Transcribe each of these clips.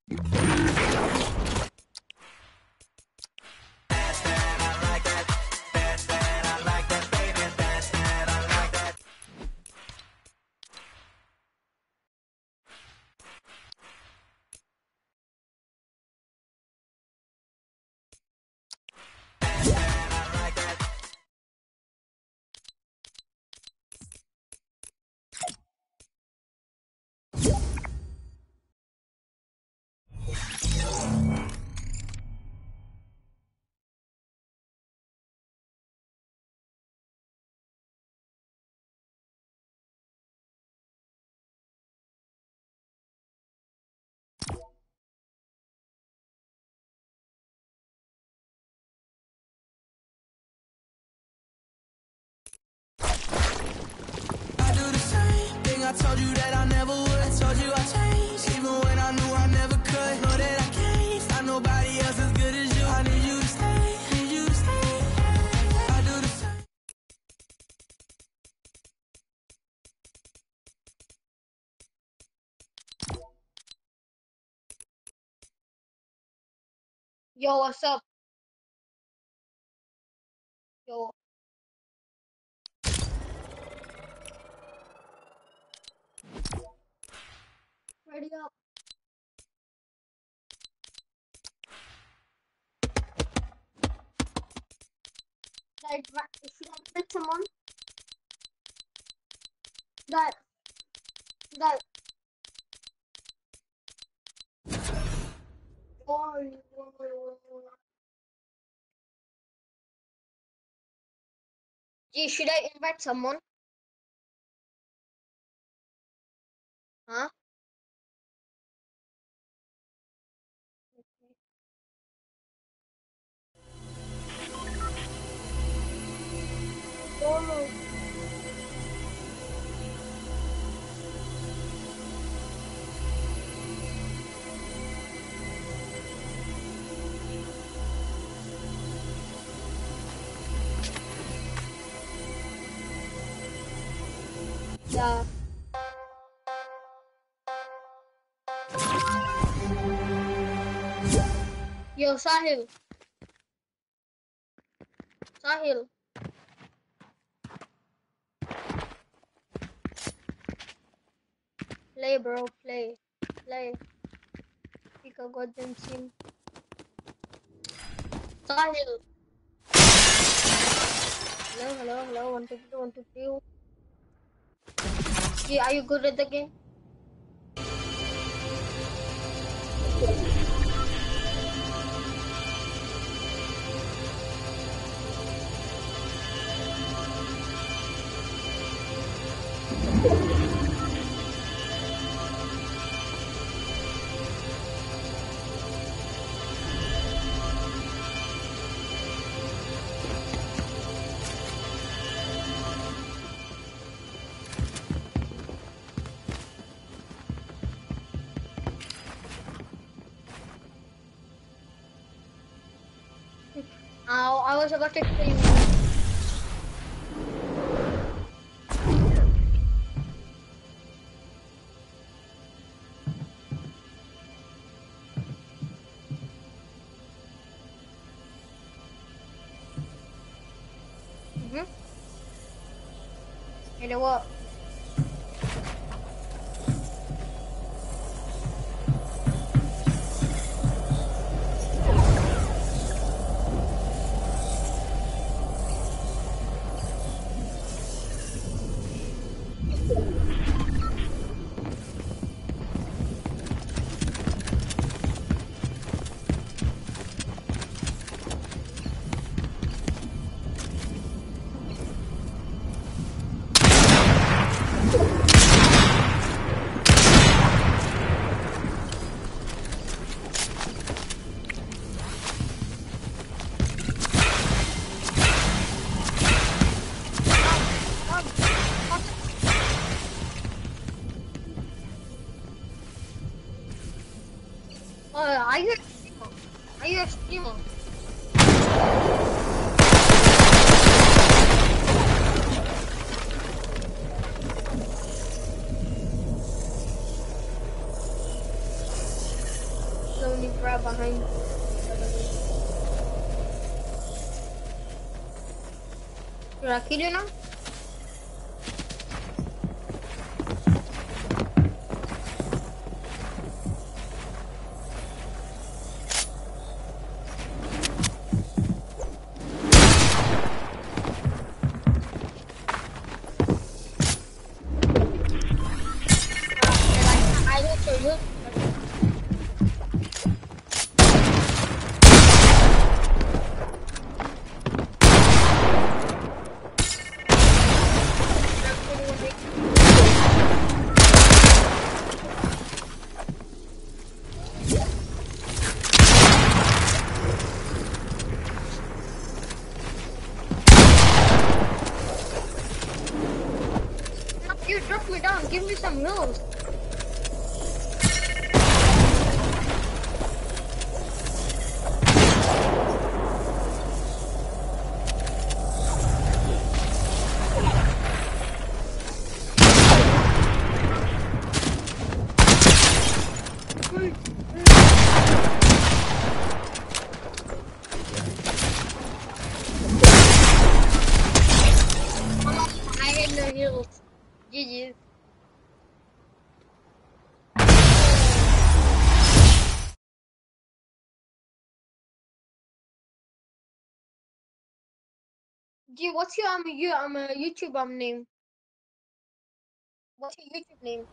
I told you that I never would. Told you I changed, even when I knew I never could. Know that I can't find nobody else as good as you. I need you to stay, need you to stay. I do the same. Yo, what's up? Yo. Ready up. Like, if you have met someone that oh, gee, should I invite someone? Huh? Oh. Yeah. Yo, Sahil. Sahil. Play, bro. Play. Play. Pick a goddamn team. Sahil. Hello, hello, hello. 1, 2, 3, 1, 2, 3. Yeah, are you good at the game? I was about to explain. You know what? Are you a streamer? Are you a streamer? only right behind you. Should I kill you now? I don't show you. You drop me down. Give me some heals. I had no heals. GG. G, what's your YouTube name? What's your YouTube name?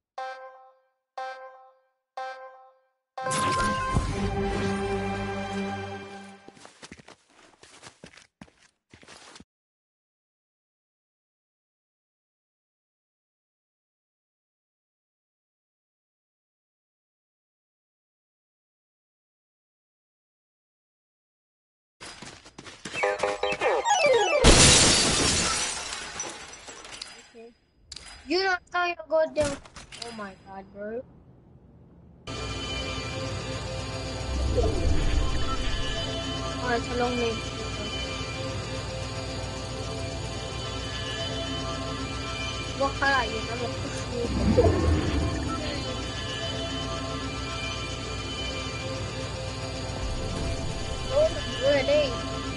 Okay. You don't know your goddamn. Oh my god, bro. Oh, it's a long name. What color are you? I'm gonna push you. Oh, really?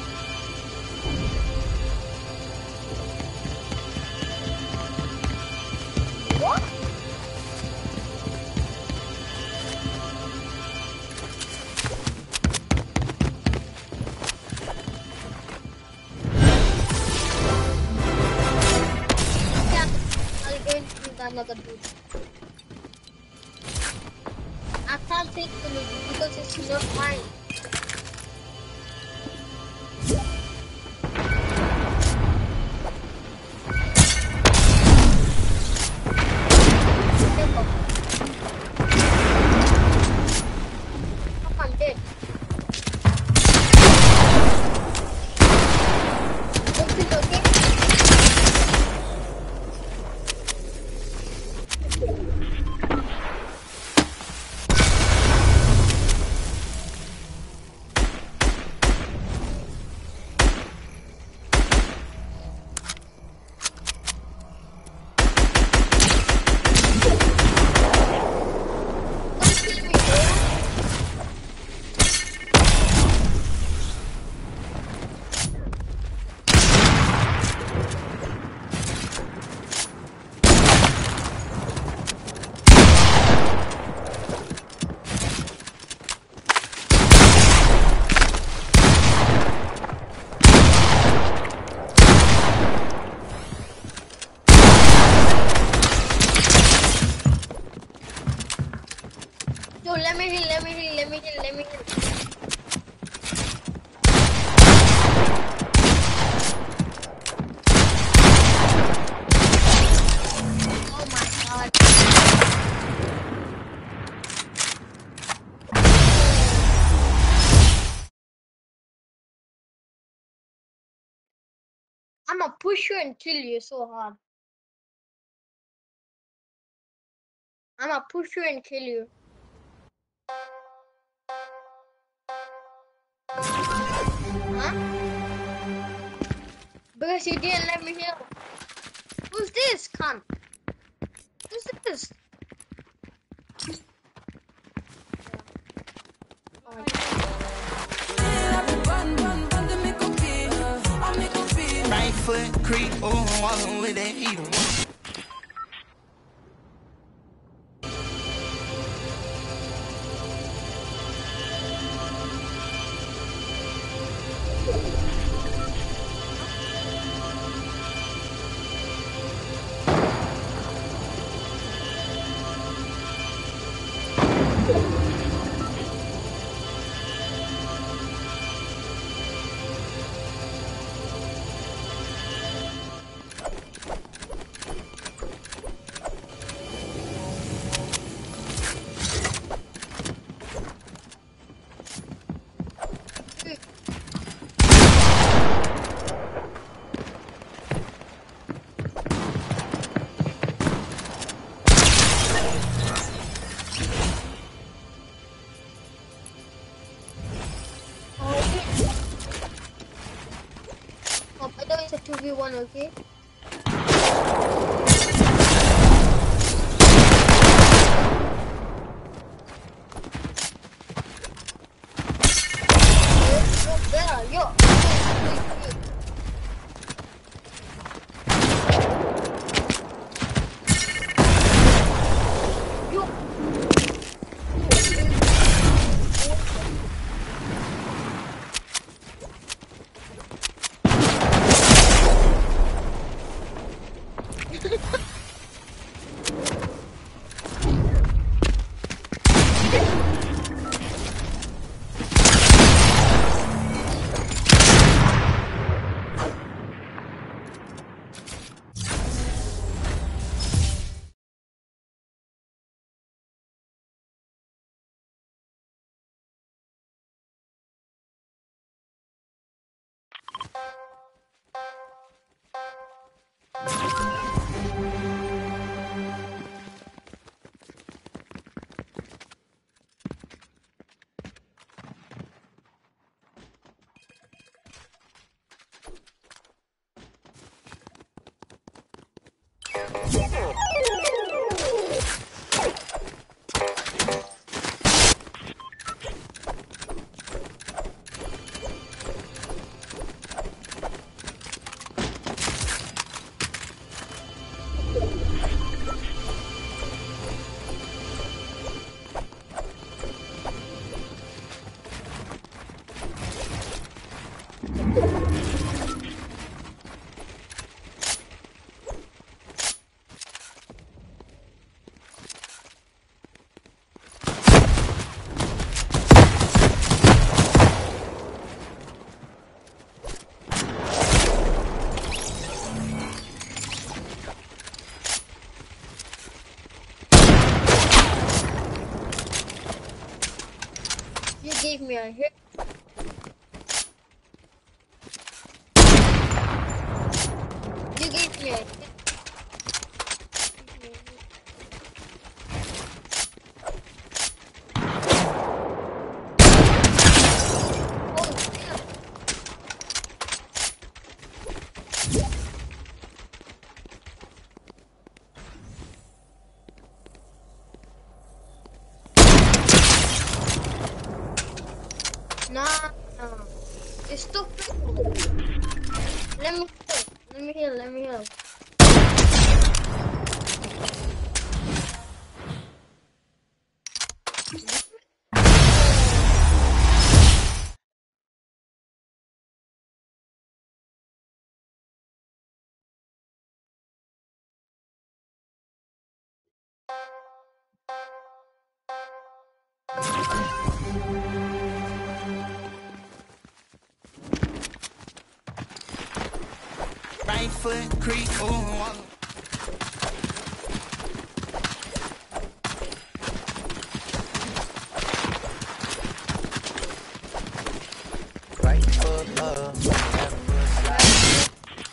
What? Yeah, I'll go into another dude. I can't take the loot because it's not mine. I'm dead. Everything's okay? Don't kill me, bro. Yo, let me heal. Oh my god. I'ma push you and kill you so hard. I'ma push you and kill you. Huh? Because you didn't let me heal. Who's this, cunt? Who's this? Foot creep, oh, I'm walking with that heater. Oh, by the way, it's a 2v1, okay? Yo. You gave me a hit. You gave me a hit. Nah, it's too quick. Let me heal. Right foot creep, oh, I'm walking. Right foot up, left foot slide.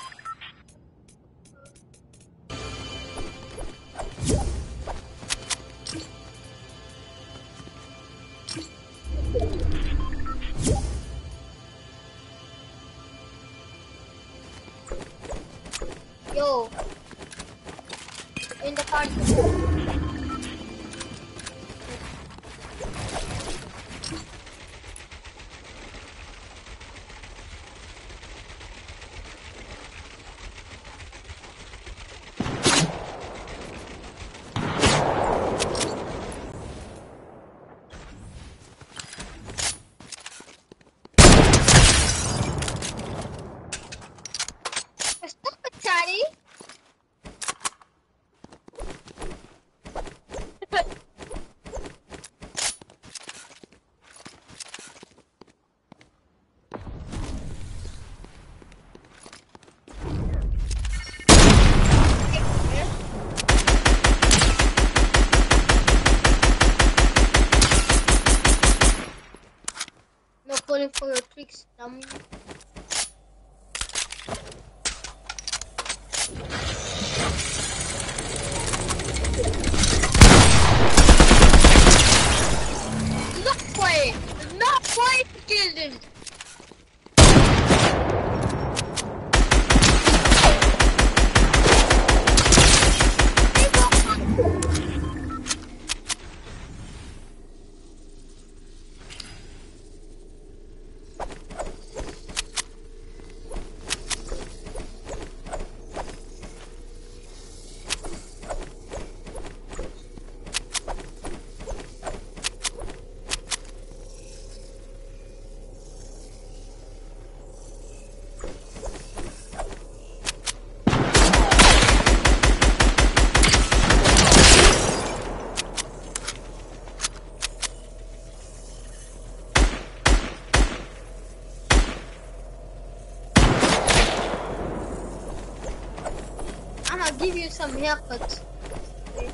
Yo, in the party. falling for your tricks, dummy. Not quite killed him. I'll give you some haircuts. Okay.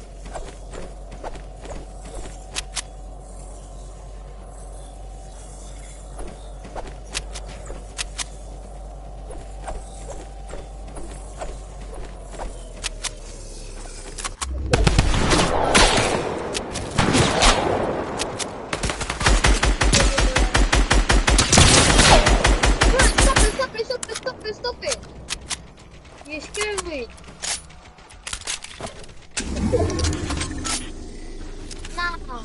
Stop it. You scared me. Now.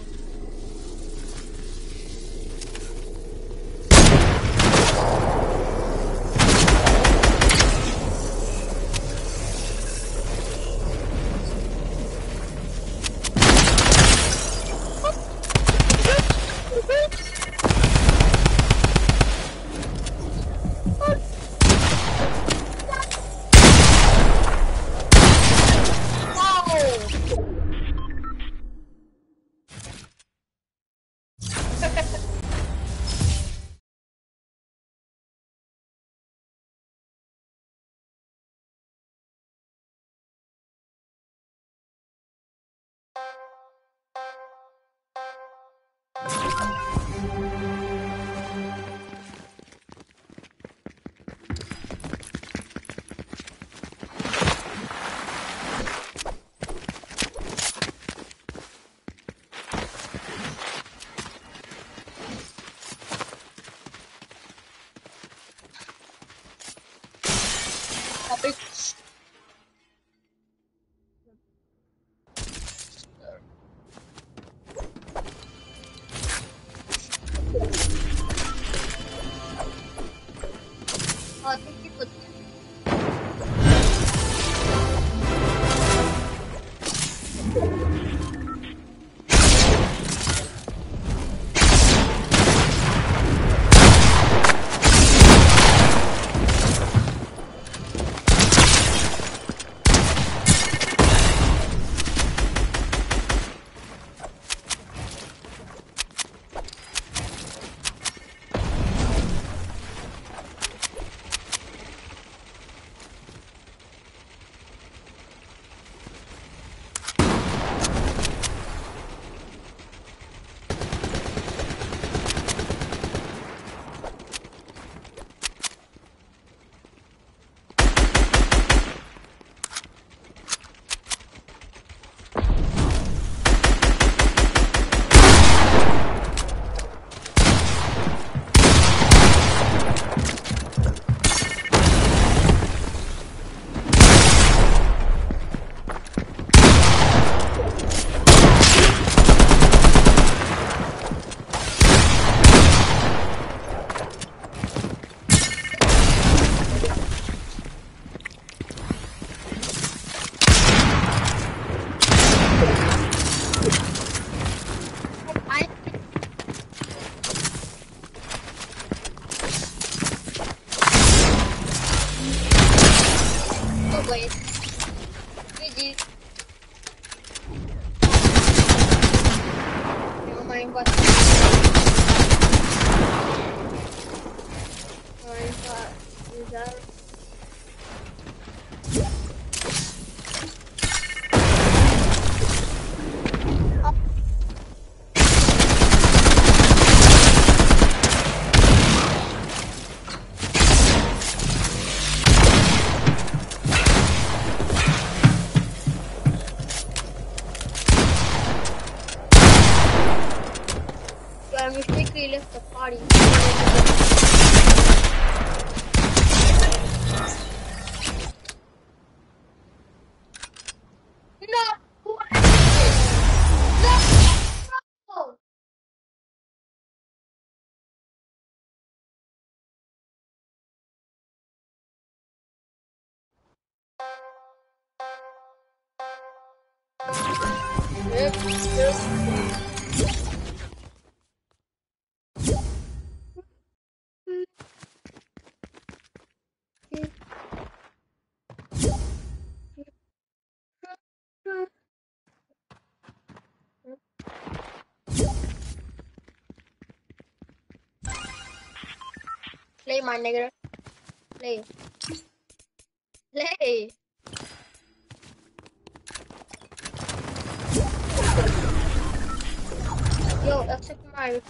Thank you for I mistakenly left the party. No! No! Yep. Play, my nigga. Play. Play. Yo, accept my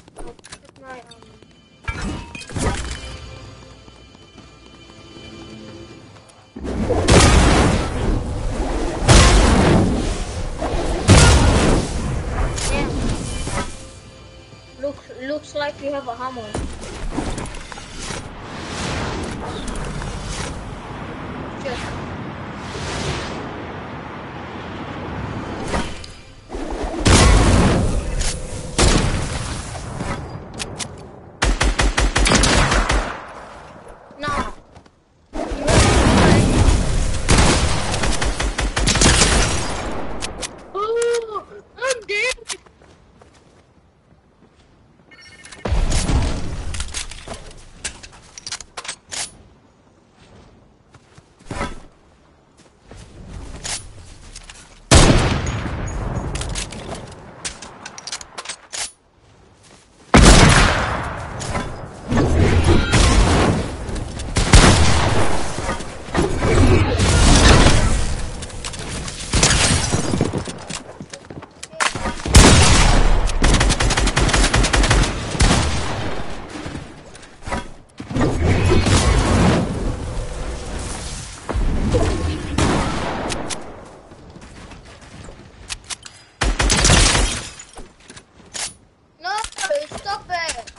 Damn. Looks like you have a hammer. Just nah. Oh, I'm dead. No, stop it.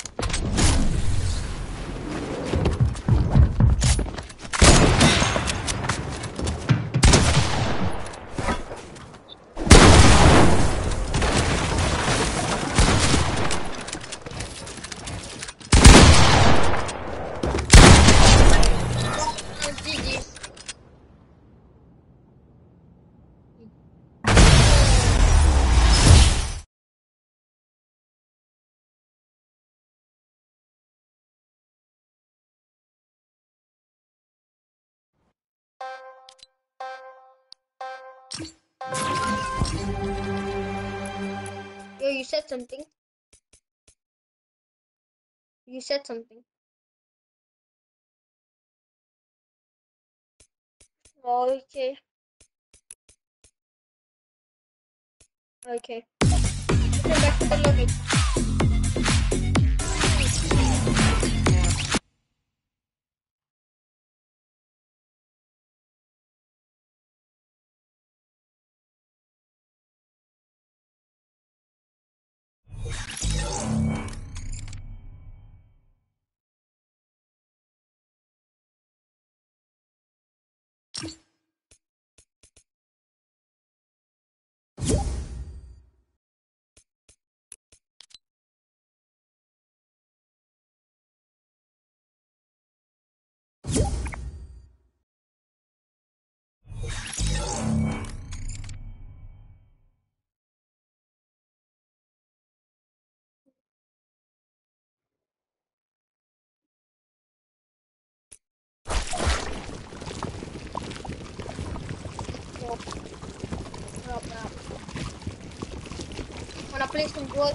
GG's. Yo, you said something. You said something. Okay. Okay. Return back to the lobby. Yo, drop that. Wanna play some gold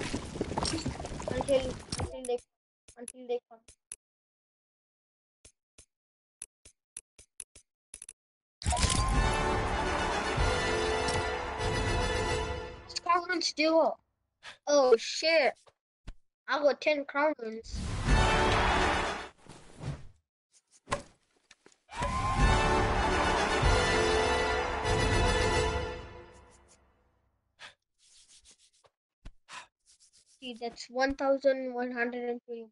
until they come. Crown runes still up. Oh shit. I got 10 crown runes. See, that's 1121.